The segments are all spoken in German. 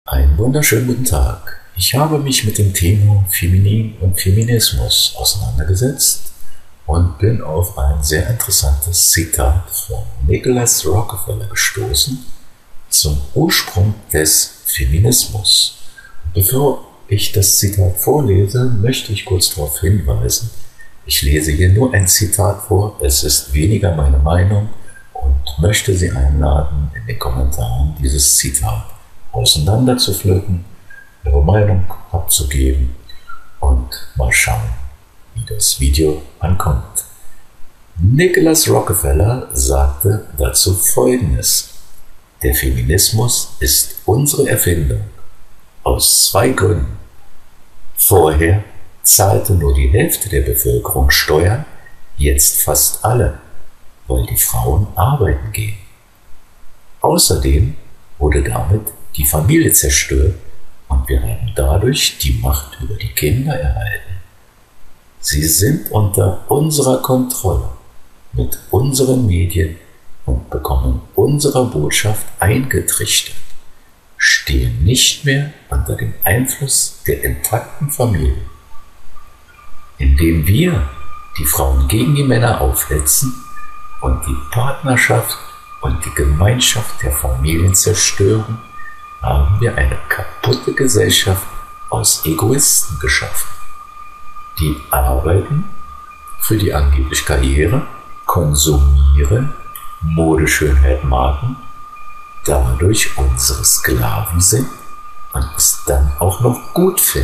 Einen wunderschönen guten Tag. Ich habe mich mit dem Thema Feminin und Feminismus auseinandergesetzt und bin auf ein sehr interessantes Zitat von Nicholas Rockefeller gestoßen zum Ursprung des Feminismus. Bevor ich das Zitat vorlese, möchte ich kurz darauf hinweisen, ich lese hier nur ein Zitat vor, es ist weniger meine Meinung und möchte Sie einladen, in den Kommentaren dieses Zitat auseinander zu pflücken, Ihre Meinung abzugeben und mal schauen, wie das Video ankommt. Nicholas Rockefeller sagte dazu Folgendes: Der Feminismus ist unsere Erfindung aus zwei Gründen. Vorher zahlte nur die Hälfte der Bevölkerung Steuern, jetzt fast alle, weil die Frauen arbeiten gehen. Außerdem wurde damit die Familie zerstört und wir haben dadurch die Macht über die Kinder erhalten. Sie sind unter unserer Kontrolle mit unseren Medien und bekommen unserer Botschaft eingetrichtert, stehen nicht mehr unter dem Einfluss der intakten Familie. Indem wir die Frauen gegen die Männer aufhetzen und die Partnerschaft und die Gemeinschaft der Familien zerstören, haben wir eine kaputte Gesellschaft aus Egoisten geschaffen. Die arbeiten für die angebliche Karriere, konsumieren, Modeschönheit, Marken, dadurch unsere Sklaven sind und es dann auch noch gut finden.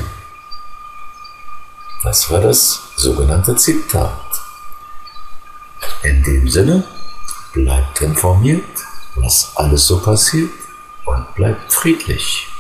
Das war das sogenannte Zitat. In dem Sinne, bleibt informiert, was alles so passiert, und bleibt friedlich.